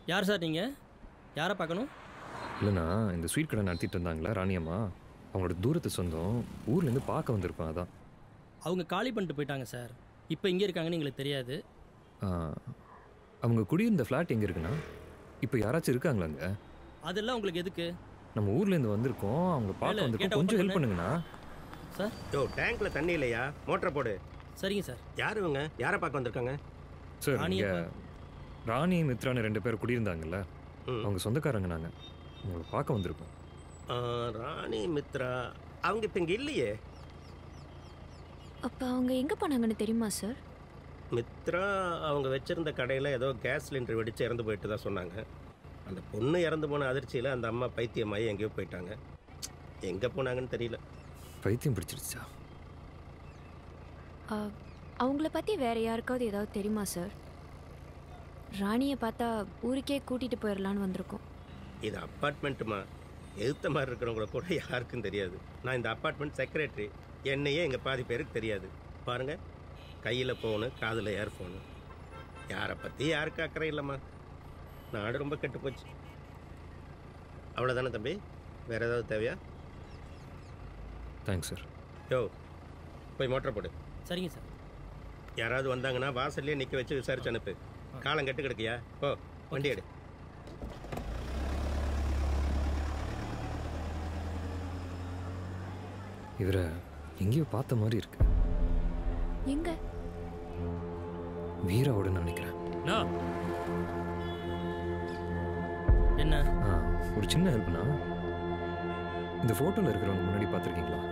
யார் சார் நீங்கள்? யாரை பார்க்கணும்? இல்லைண்ணா, இந்த ஸ்வீட் கடை நடத்திட்டு இருந்தாங்களா ராணியம்மா, அவங்களோட தூரத்து சொந்தம், ஊர்லேருந்து பார்க்க வந்திருக்கோம். அதான் அவங்க காலி பண்ணிட்டு போயிட்டாங்க சார். இப்போ இங்கே இருக்காங்கன்னு எங்களுக்கு தெரியாது. அவங்க குடியிருந்த ஃப்ளாட் எங்கே இருக்குண்ணா? இப்போ யாராச்சும் இருக்காங்களாங்க? அதெல்லாம் உங்களுக்கு எதுக்கு? நம்ம ஊர்லேருந்து வந்திருக்கோம், அவங்க பார்க்க வந்திருக்கோம், கொஞ்சம் ஹெல்ப் பண்ணுங்கண்ணா. சார் டேங்க்ல தண்ணி இல்லையா? மோட்டரை போடு. சரிங்க சார். யார் இவங்க? யாரை பார்க்க வந்திருக்காங்க? சார் ராணி மித்ரான்னு 2 பேர் குடியிருந்தாங்கல்ல, அவங்க சொந்தக்காரங்க. நாங்கள் உங்களை பார்க்க வந்திருக்கோம். ராணி மித்ரா அவங்க இப்போ இங்கே இல்லையே. அப்போ அவங்க எங்கே போனாங்கன்னு தெரியுமா சார்? மித்ரா அவங்க வச்சிருந்த கடையில் ஏதோ கேஸ் சிலிண்டர் வெடித்து இறந்து போயிட்டு தான் சொன்னாங்க. அந்த பொண்ணு இறந்து போன அதிர்ச்சியில் அந்த அம்மா பைத்தியமாயி எங்கேயோ போயிட்டாங்க. எங்கே போனாங்கன்னு தெரியல. பைத்தியம் பிடிச்சிருச்சா? அவங்கள பற்றி வேறு யாருக்காவது ஏதாவது தெரியுமா சார்? ராணியை பார்த்தா ஊருக்கே கூட்டிகிட்டு போயிடலான்னு வந்திருக்கோம். இது அப்பார்ட்மெண்ட்டுமா, எதிர்த்த மாதிரி இருக்கிறவங்கள கூட யாருக்கும் தெரியாது. நான் இந்த அப்பார்ட்மெண்ட் செக்ரட்டரி. என்னையே எங்கள் பாதி பேருக்கு தெரியாது. பாருங்கள், கையில் ஃபோனு, காதில் இயர்ஃபோனு. யாரை பற்றி யாருக்கு அக்கறை இல்லைம்மா. நாடு ரொம்ப கெட்டு போச்சு. அவ்வளோதானே தம்பி? வேறு ஏதாவது தேவையா? Thanks sir. யோ போய் மோட்டரை போடு. சரிங்க சார். யாராவது வந்தாங்கன்னா வாசல்லையே நிற்க வச்சு விசாரிச்சு அனுப்பு. காலம் கெட்டு கிடக்கியா? ஓ வண்டி எடு. இவரை எங்கேயோ பார்த்த மாதிரி இருக்கு. எங்க? வீராவோட நினைக்கிறேன். என்ன? ஒரு சின்ன ஹெல்ப்னா, இந்த ஃபோட்டோவில் இருக்கிறவங்க முன்னாடி பார்த்துருக்கீங்களா?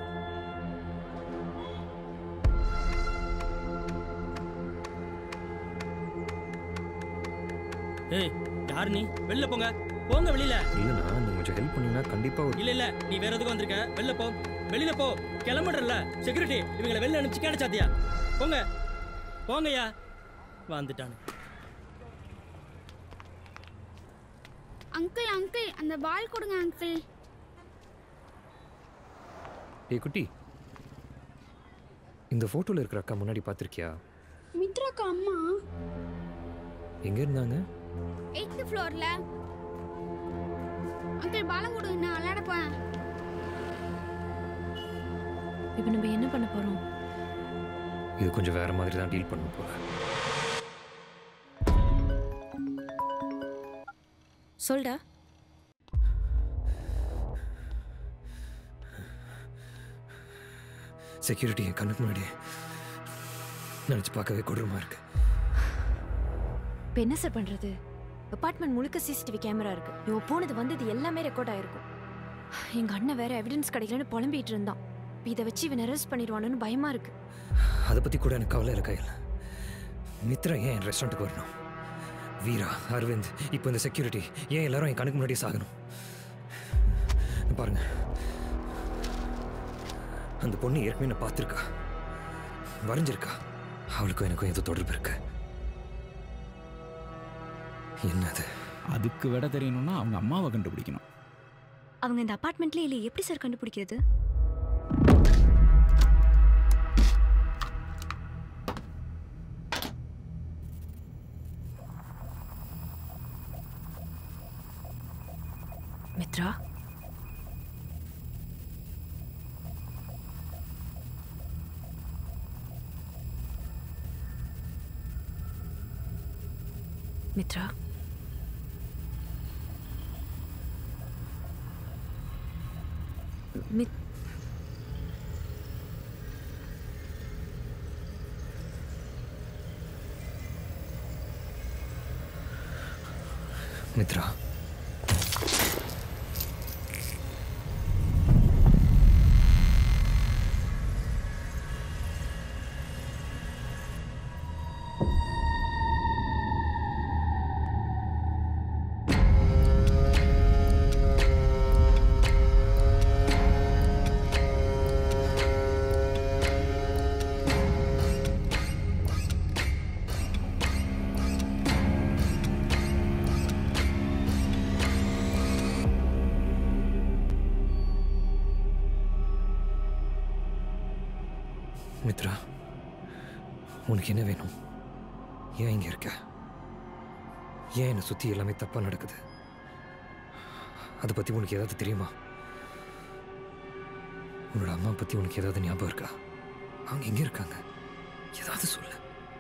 ஏய், யார் நீ? வெளில போங்க, போங்க வெளியில. இல்லைண்ணா, நீ கொஞ்சம் ஹெல்ப் பண்ணீங்கன்னா கண்டிப்பாக. இல்ல நீ வேற எதுக்கும் வந்திருக்க. வெளில போ, வெளியில போ. கிளம்பிடுறல செக்யூரிட்டி, இவங்களை வெளில அனுப்பிச்சு கேடச்சாத்தியா? போங்க போங்கய்யா. வந்துட்டானு. அங்கிள் அங்கிள் அந்த பால் கொடுங்க அங்கிள். ஏய் குட்டி, இந்த ஃபோட்டோவில் இருக்கிற அக்கா முன்னாடி பார்த்துருக்கியா? மித்ராக்கா அம்மா. எங்கே இருந்தாங்க? 8th ஃப்ளோர்ல. அங்கிள் பாலம் கொடுங்க, நான் விளையாட போறேன். இப்போ நம்ம என்ன பண்ண போகிறோம்? இது கொஞ்சம் வேற மாதிரி தான் டீல் பண்ண போகிறேன். சொல்டா. செக்யூரிட்டி என் கண்ணுக்கு முன்னாடி நினச்சி பார்க்கவே கொடூரமாக இருக்கு. இப்போ என்ன சார் பண்ணுறது? அப்பார்ட்மெண்ட் முழுக்க சிசிடிவி கேமரா இருக்கு. இவன் போனது வந்தது எல்லாமே ரெக்கார்ட் ஆயிருக்கும். எங்கள் அண்ணன் வேற எவிடன்ஸ் கிடைக்கலன்னு புலம்பிட்டு இருந்தான். இதை வச்சு இவன் அரெஸ்ட் பண்ணிடுவானுன்னு பயமா இருக்கு. அதை பற்றி கூட எனக்கு கவலை இருக்கா? இல்லை, மித்ரா ஏன் என் ரெஸ்டாரண்ட்டுக்கு வரணும்? வீரா, அரவிந்த், இப்போ இந்த செக்யூரிட்டி ஏன் எல்லாரும் என் கண்ணுக்கு முன்னாடியே சாகணும்? பாருங்க, அந்த பொண்ணு ஏற்கனவே நான் பார்த்துருக்கா, வரைஞ்சிருக்கா. அவளுக்கும் எனக்கும் ஏதோ தொடர்பு இருக்கு. என்னது? அதுக்கு விட தெரியணும்னா அவங்க அம்மாவை கண்டுபிடிக்கணும். அவங்க இந்த அபார்ட்மெண்ட்ல இல்லை, எப்படி சார் கண்டுபிடிக்கிறது? மித்ரா, மித்ரா, மித்ரா, மித்ரா, உனக்கு என்ன வேணும்? ஏன் இங்க இருக்க? ஏன் என்னை சுற்றி எல்லாமே தப்பாக நடக்குது? அதை பற்றி உனக்கு ஏதாவது தெரியுமா? உன்னோட அம்மா பற்றி உனக்கு ஏதாவது ஞாபகம் இருக்கா? அவங்க எங்கே இருக்காங்க? ஏதாவது சொல்லு.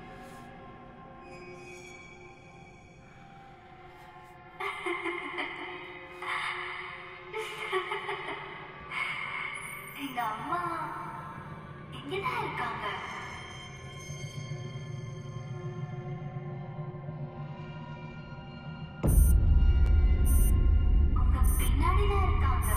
எங்க அம்மா இங்கதான் இருக்காங்க. உங்க பின்னாடிதான் இருக்காங்க.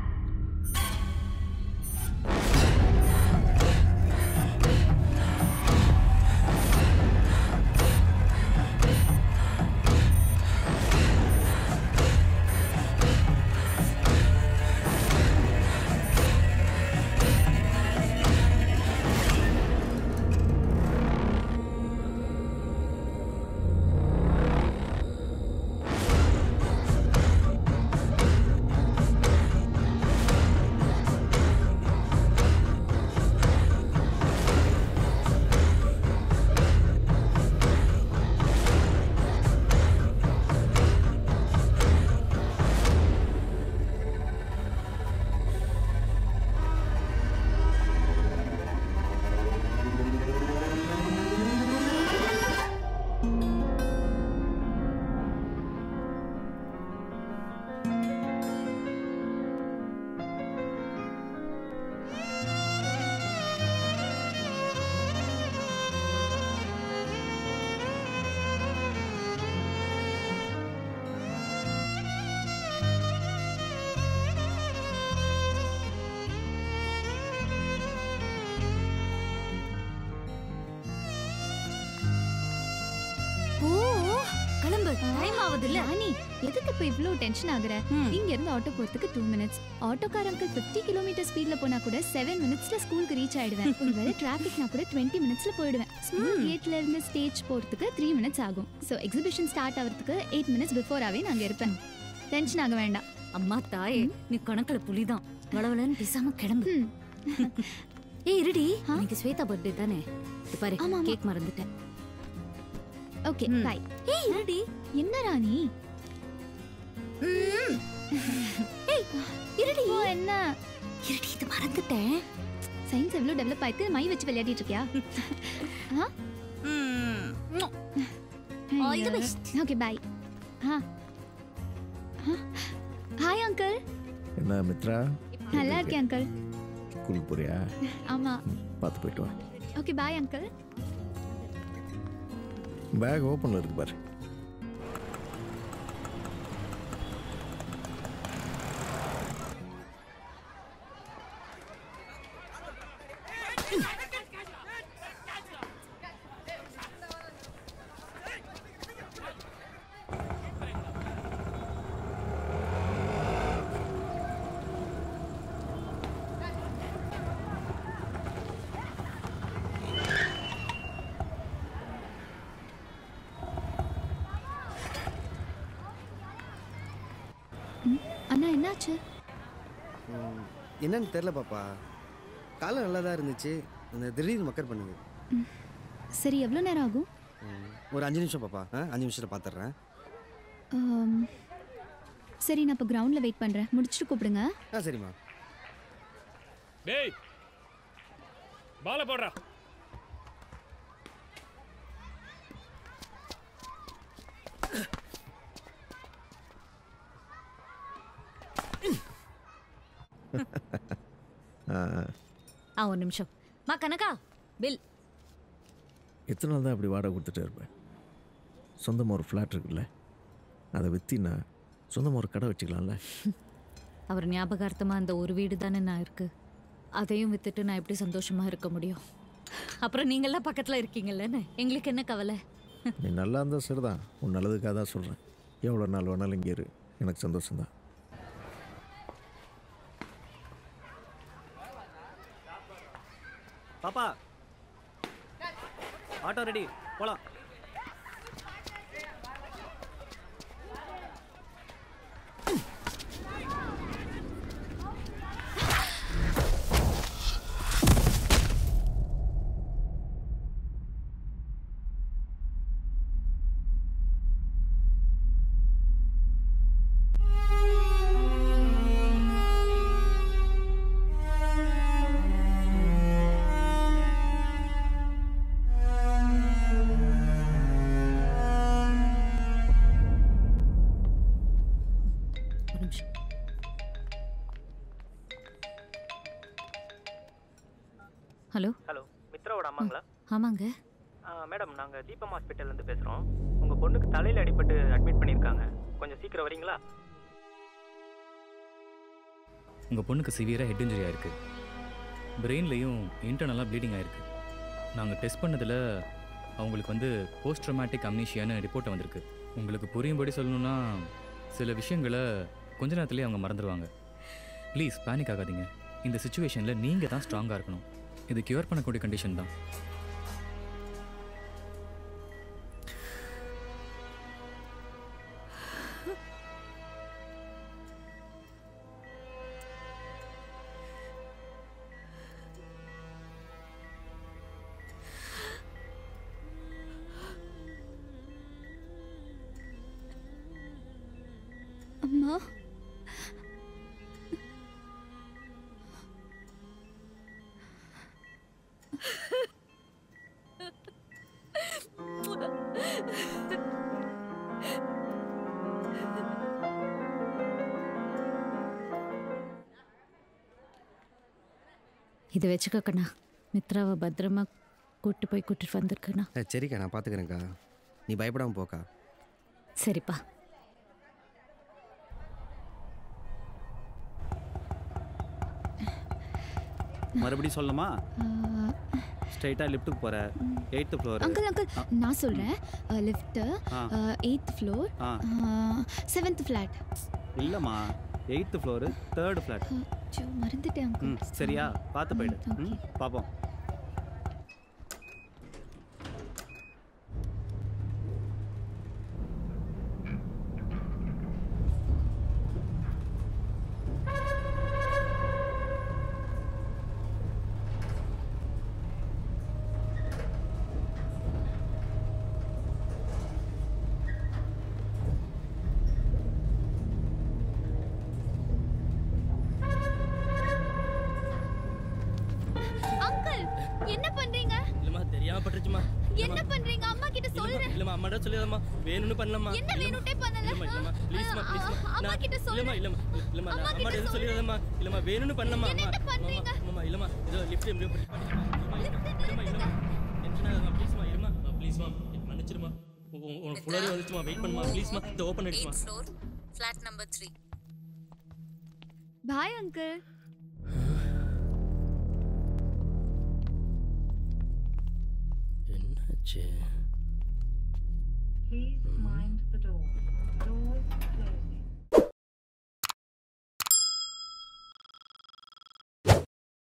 டைம் ஆகுது இல்ல அனி, எதுக்கு இப்ப இவ்ளோ டென்ஷன் ஆகுற? இங்க இருந்து ஆட்டோ போறதுக்கு 2 minutes. ஆட்டோக்கார அங்கிள் 50 கிலோமீட்டர் ஸ்பீட்ல போனா கூட 7 minutesல ஸ்கூலுக்கு ரீச் ஆயிடுவேன். ஒருவேளை டிராபிக்னா கூட 20 minutesல போயிடுவேன். ஸ்கூல் கேட்ல இருந்து ஸ்டேஜ் போறதுக்கு 3 minutes ஆகும். சோ எக்ஸிபிஷன் ஸ்டார்ட் ஆகிறதுக்கு 8 minutes பிஃபோராவே நான் அங்க இருப்பேன். டென்ஷன் ஆக வேண்டாம். அம்மா தாயே, நீ கணக்குல புலிதான். வளவளன்னு பேசாம கிளம்பு. ஏய் இருடி, இன்னைக்கு ஸ்வேதா பர்த்டே தானே? பாரு, கேக் மறந்துட்டேன். Okay bye. ஏய் இருடி, என்ன ராணி? ஏய் இருடி, என்ன இருடி, இது மறந்துட்டேன். சயின்ஸ் எவ்வளவு டெவலப் ஆயிட்டு மை வச்சு விளையாடிட்டு இருக்கியா? All the best. Okay bye. Hi uncle. என்ன மித்ரா? நல்லா இருக்கேன் அங்கிள். ஸ்கூலுக்கு போறியா? ஆமா. பார்த்து போயிட்டு வா. Okay bye uncle. பேக் ஓப்பன்ல இருக்கு பாரு. அண்ணா என்னாச்சு? என்னன்னு தெரில பாப்பா. காலம் நல்லா தான் இருந்துச்சு, அந்த திடீர்னு மக்கர் பண்ணுது. சரி, எவ்வளோ நேரம் ஆகும்? ஒரு 5 நிமிஷம் பாப்பா. 5 நிமிஷத்தில் பார்த்துட்றேன். சரி, நான் இப்போ கிரவுண்டில் வெயிட் பண்ணுறேன். முடிச்சுட்டு கூப்பிடுங்க. சரிம்மா. டேய் பால போடுறா. ஒரு நிமிஷம். மா கனகா, பில். எத்தனை நாள் தான் அப்படி வாடகை கொடுத்துட்டே இருப்பேன்? சொந்தமாக ஒரு ஃப்ளாட் இருக்குல்ல, அதை விற்றினா சொந்தமாக ஒரு கடை வச்சுக்கலாம்ல. அவர் ஞாபகார்த்தமாக அந்த ஒரு வீடு தானே நான் இருக்கு, அதையும் விற்றுட்டு நான் எப்படி சந்தோஷமாக இருக்க முடியும்? அப்புறம் நீங்கள்லாம் பக்கத்தில் இருக்கீங்கல்லன்னு எங்களுக்கு என்ன கவலை? நீ நல்லா இருந்தால் சரிதான், உன் நல்லதுக்காக தான் சொல்கிறேன். எவ்வளோ நாள் வேணாலும் இங்கே இரு, எனக்கு சந்தோஷம்தான். பாப்பா, ஆட்டோ ரெடி, போலாம். ஹலோ ஹலோ, மித்ராவோட அம்மாங்களா? ஆமாங்க. மேடம், நாங்கள் தீபம் ஹாஸ்பிட்டல்லேருந்து பேசுகிறோம். உங்கள் பொண்ணுக்கு தலையில் அடிபட்டு அட்மிட் பண்ணியிருக்காங்க. கொஞ்சம் சீக்கிரம் வரீங்களா? உங்கள் பொண்ணுக்கு சிவியராக ஹெட் இன்ஜுரி ஆயிருக்கு. பிரெயின்லேயும் இன்டர்னலாக ப்ளீடிங் ஆயிருக்கு. நாங்கள் டெஸ்ட் பண்ணதில் அவங்களுக்கு வந்து போஸ்ட் ட்ராமேட்டிக் அம்னீஷியான்னு ரிப்போர்ட் வந்திருக்கு. உங்களுக்கு புரியும்படி சொல்லணுன்னா சில விஷயங்களை கொஞ்ச நேரத்துலேயே அவங்க மறந்துடுவாங்க. ப்ளீஸ் பேனிக் ஆகாதீங்க. இந்த சுச்சுவேஷனில் நீங்கள் தான் ஸ்ட்ராங்காக இருக்கணும். இது க்யூர் பண்ணக்கூடிய கண்டிஷன் தான். அம்மா, இதை வச்சுக்க கண்ணா. மித்ராவை பத்திரமா கூட்டிட்டு வந்திருக்கண்ணா. சரிக்கா, நான் பார்த்துக்கிறேன்க்கா. நீ பயப்படாமல் போக்கா. சரிப்பா. மறுபடியும் சொல்லணுமா? ஸ்ட்ரைட்டாக லிஃப்ட்டுக்கு போகிற 8th ஃப்ளோர். அங்கிள் நான் சொல்கிறேன். Lift 8th floor 7th flat. இல்லைம்மா, 8th ஃப்ளோரு 3rd ஃப்ளாட். மறந்துட்டேன் அங்கிள். சரியா? பார்த்து போயிடு. பார்ப்போம். என்ன பண்றீங்க? அம்மா கிட்ட சொல்றேன். இல்லம்மா, அம்மாட்ட சொல்லிடமா. வேணும்னு பண்ணலம்மா. என்ன வேணும்ட்டே பண்ணல. இல்லம்மா ப்ளீஸ்மா அம்மா கிட்ட சொல்றேன். இல்லம்மா அம்மா கிட்ட சொல்லிடமா. இல்லம்மா வேணும்னு பண்ணலம்மா. என்ன பண்றீங்க? அம்மா இல்லம்மா, இதோ லிஃப்ட் இம்ப்ரூவ் பண்ணி. இல்லம்மா டென்ஷன் ஆகாதம்மா. ப்ளீஸ்மா இருமா. ப்ளீஸ்மா மன்னிச்சிடுமா. உன் ஃப்ளோரே வந்துச்சுமா. வெயிட் பண்ணுமா ப்ளீஸ்மா. இத ஓபன் பண்ணிடுமா. 8th floor flat number 3. Bye uncle. என்னாச்சு? Please mind